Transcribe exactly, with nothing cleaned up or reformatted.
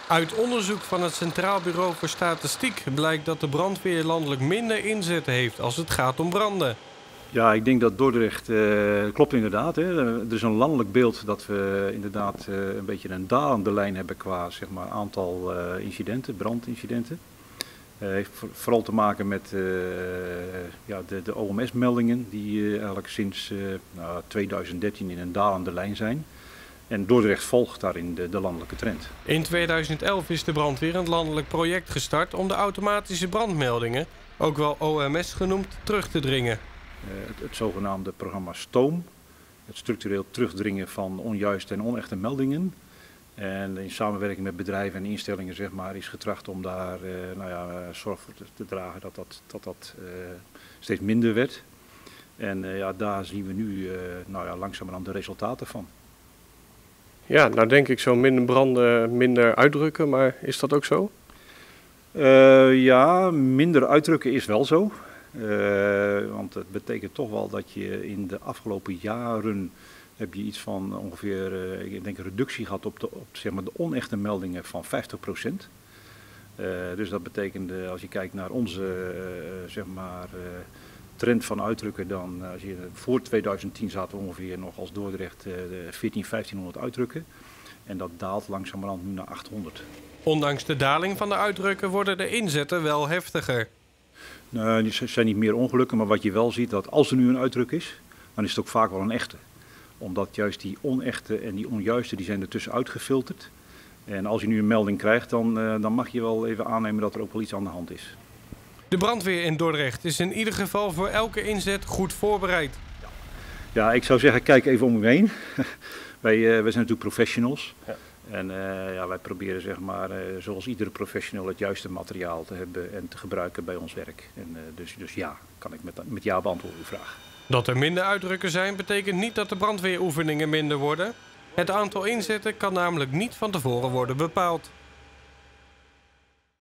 Uit onderzoek van het Centraal Bureau voor Statistiek blijkt dat de brandweer landelijk minder inzet heeft als het gaat om branden. Ja, ik denk dat Dordrecht, uh, klopt inderdaad. Hè. Er is een landelijk beeld dat we inderdaad uh, een beetje een dalende lijn hebben qua zeg maar, aantal uh, incidenten, brandincidenten. Het uh, heeft vooral te maken met uh, ja, de, de O M S-meldingen die uh, eigenlijk sinds uh, nou, twintig dertien in een dalende lijn zijn. En Dordrecht volgt daarin de, de landelijke trend. In tweeduizend elf is de brandweer een landelijk project gestart om de automatische brandmeldingen, ook wel O M S genoemd, terug te dringen. Uh, het, het zogenaamde programma STOOM, het structureel terugdringen van onjuiste en onechte meldingen. En in samenwerking met bedrijven en instellingen zeg maar, is getracht om daar uh, nou ja, zorg voor te, te dragen dat dat, dat, dat uh, steeds minder werd. En uh, ja, daar zien we nu uh, nou ja, langzamerhand de resultaten van. Ja, nou denk ik zo minder branden, minder uitdrukken, maar is dat ook zo? Uh, ja, minder uitdrukken is wel zo. Uh, want het betekent toch wel dat je in de afgelopen jaren heb je iets van ongeveer, uh, ik denk een reductie gehad op de, op, zeg maar, de onechte meldingen van vijftig procent. Uh, dus dat betekent, uh, als je kijkt naar onze uh, zeg maar, uh, trend van uitdrukken, dan uh, als je, voor tweeduizend tien zaten we ongeveer nog als Dordrecht uh, veertien, vijftienhonderd uitdrukken. En dat daalt langzamerhand nu naar achthonderd. Ondanks de daling van de uitdrukken worden de inzetten wel heftiger. Nou, die zijn niet meer ongelukken, maar wat je wel ziet, dat als er nu een uitdruk is, dan is het ook vaak wel een echte. Omdat juist die onechte en die onjuiste, die zijn er tussenuit gefilterd. En als je nu een melding krijgt, dan, uh, dan mag je wel even aannemen dat er ook wel iets aan de hand is. De brandweer in Dordrecht is in ieder geval voor elke inzet goed voorbereid. Ja, ja ik zou zeggen, kijk even om u heen. wij, uh, wij zijn natuurlijk professionals. Ja. En uh, ja, wij proberen zeg maar, uh, zoals iedere professional het juiste materiaal te hebben en te gebruiken bij ons werk. En, uh, dus, dus ja, kan ik met, met ja beantwoorden uw vraag. Dat er minder uitdrukken zijn betekent niet dat de brandweeroefeningen minder worden. Het aantal inzetten kan namelijk niet van tevoren worden bepaald.